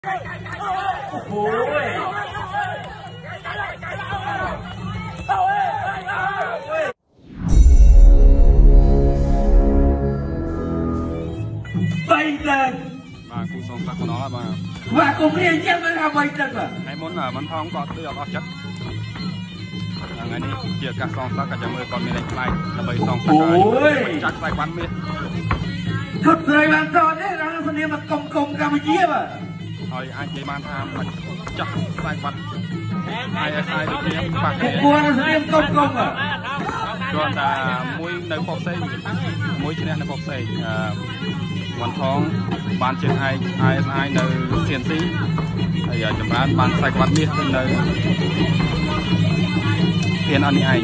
bay tên và cú song sắt của nó là và cùng liên chiếc với bay tên mà ngày món là món thong có tôi ở chất ngàyนี้เกี่ยวกับสองซักกับจมือก่อนมีแรงไล่จะไปสองซักจักใส่ควันมีสุดเลยบางตอนนี้เราเสนอมากงกัมพูชีป่ะเฮ้ยไอ้เจมันทำจักใส่ควันไอ้ใส่เทียมปากเนี่ยกลัวเราเสนอกงอ่ะก็แต่มวยในปอกเซ่มวยชนะในปอกเซ่วันท้องบานเชียงไอในเซียนซีไอ้จำร้านบานใส่ควันมีขึ้นในtiền ăn ai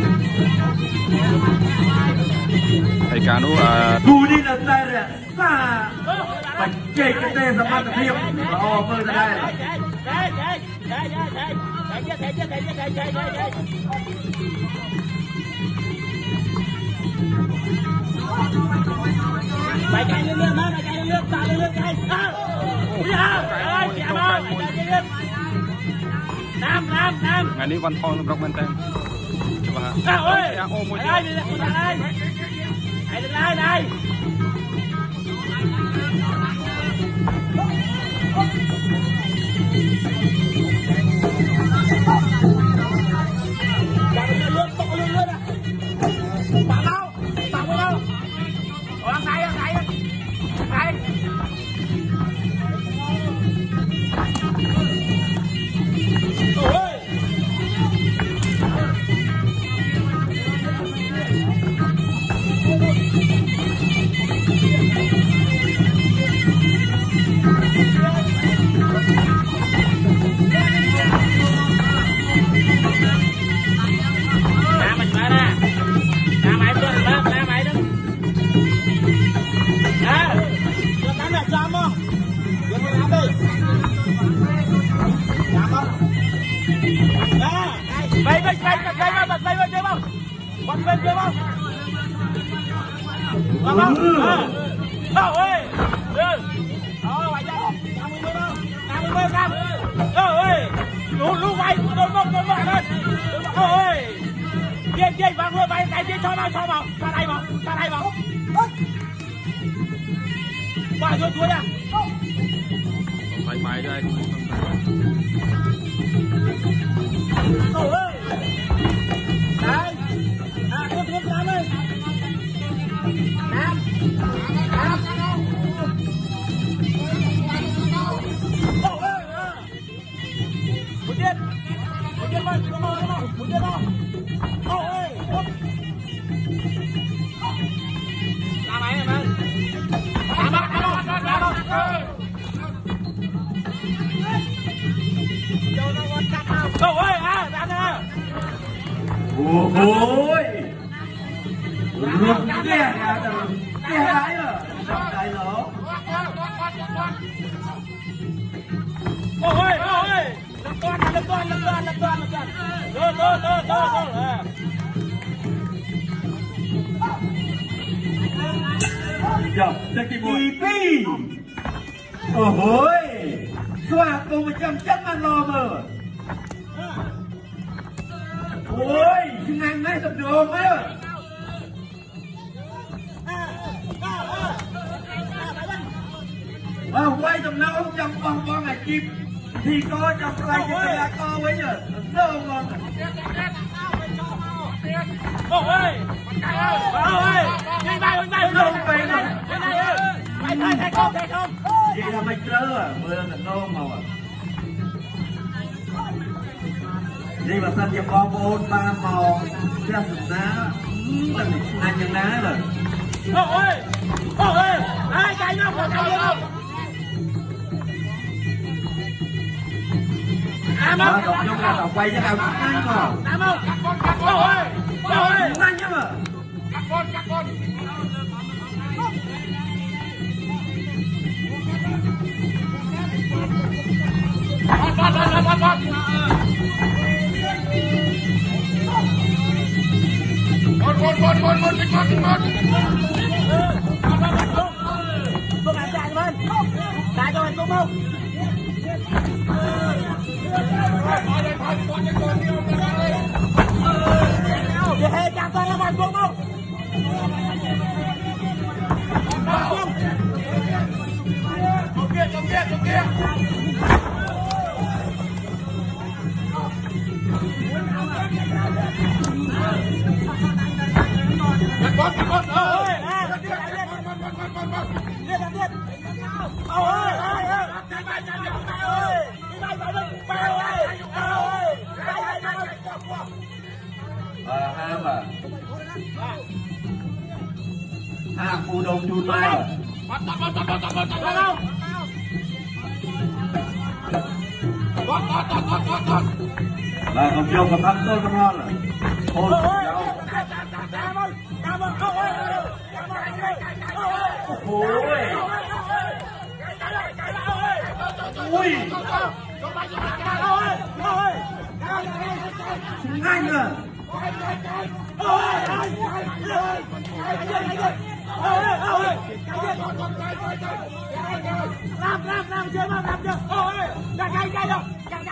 thầy cả nó dù đi là tay này xa bạch chê cái tên là bắt thiệp và o mơ ra đây bài cái lươn đó bài cái lươn tạo lươn cái nam ngàyนี้วันทองรบมันเต็มใช่ป่ะฮะเอ้ยโอ้โหได้ máy đây ôi luôn kia gái rồi đại lỗ ôi lập toàn giờ cái pi ôi xoa cô một trăm chắc ăn lo mờ ôi xin ăn mấy tập đường mấy quay tầm nào ông trong con này chim thì có trong quay cái là co với nhờ nó không ngon ôi đi bay không về rồi thầy không vậy là mày trơ à mưa là nôn màu à đi mà sân cho con bôn ba màu ra sụp ná ăn nhân ná rồi ôi ai cái nó còn không mà đọc trong là đọc quay cho nào nhanh mà ôi nhanh chứ mà cắt con Chạy cho mình, chạy cho mình, chạy cho mình, Hãy subscribe cho kênh Ghiền Mì Gõ để không bỏ lỡ những video hấp Cú đồng chun mai rồi. Là không vô cầm thắng tôi không ngon rồi. Thôi ui anh à làm chưa làm chưa chẳng gây đâu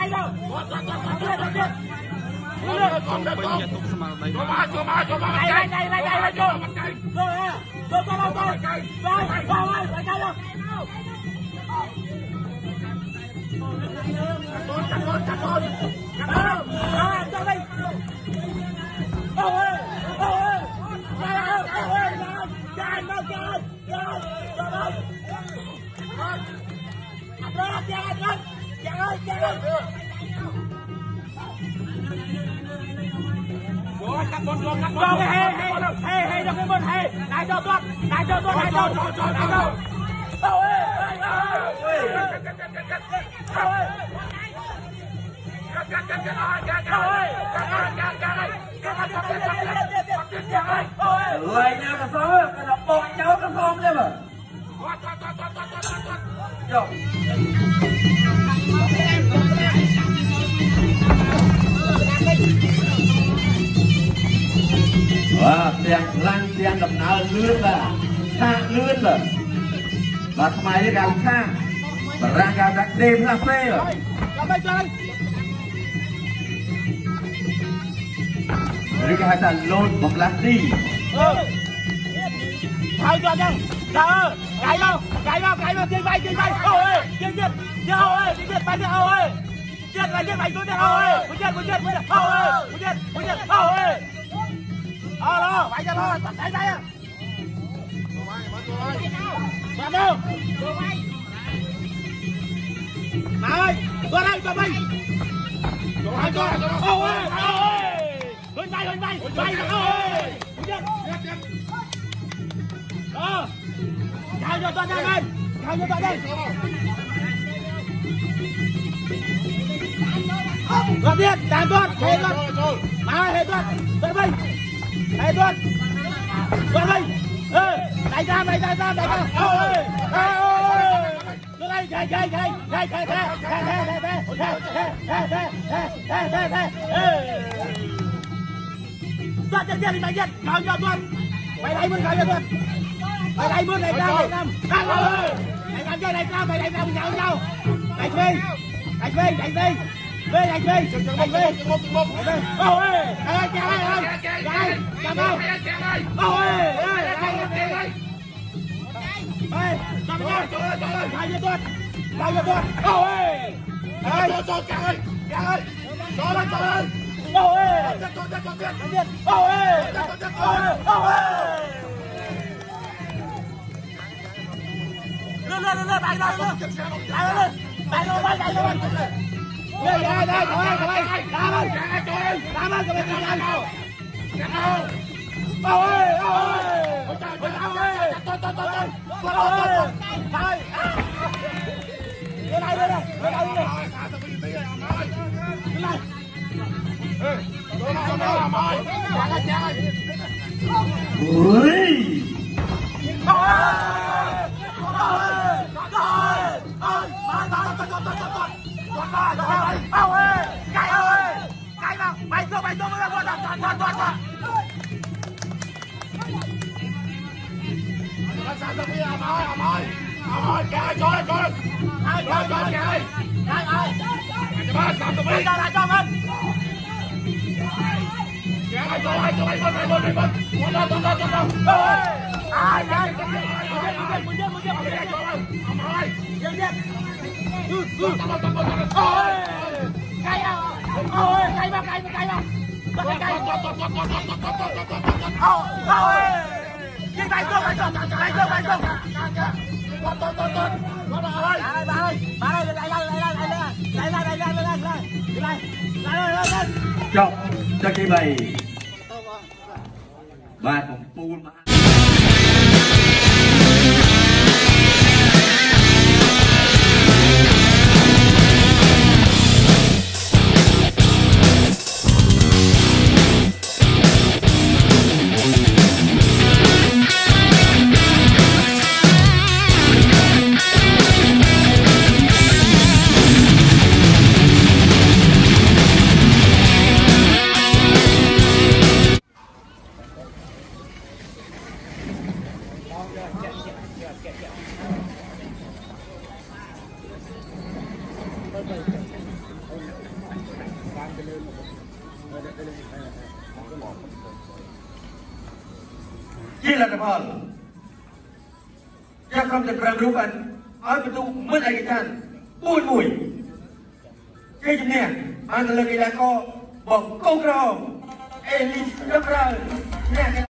lại nha cái số cái đập bột cháu cái không đấy mà. Tiền lăn tiền đập nào lươn là xa lươn là và mai cái gạo xa và ra gạo đặt đêm là phê rồi. Rồi cái hai ta lôn một lát đi. Thôi cho chăng. Trời ơi, chạy đâu, chơi bay. Ôi ơi, chơi ơi, bay đi ơi. Chết là chết mày tôi chết ơi. Chết. Ôi. Đó, phải cho thôi, chạy tay à. Làm đâu? Mà ơi, qua đây, cho bay. Ôi. Lên bay, ơi. Đó. Chạy cho toàn đây. Còn tiếp, đàn tuần, hệ tuần. Mà ơi, hệ tuần, tuần bay. Hệ tuần. Tuần bay. Đẩy ra. Ôi. Chạy. Tuần chân đi mày giết, cao cho tuần. Mày đẩy mưa cao cho tuần. Mày đẩy mưa này cao. Cao ơi. Mày làm chơi này cao, mày đẩy cao nhau. Đẩy phi. Về. Ôi. Chạy. Chạm đâu. Ôi. Chạy cho tuần. Ôi. Chạy. Cho lên. Ôi. Lên, bay lên. Bay luôn. Đây, thôi. Cảm ơn. Ôi. Bây giờ là cho mình. chọc cho chị bày và cũng buôn mà chỉ là phần chắc không thể làm đúng anh ở cái tu mất ai cái chân buồn mùi cái gì nè anh là cái là co bỏng câu rò Ellis đâm ra nè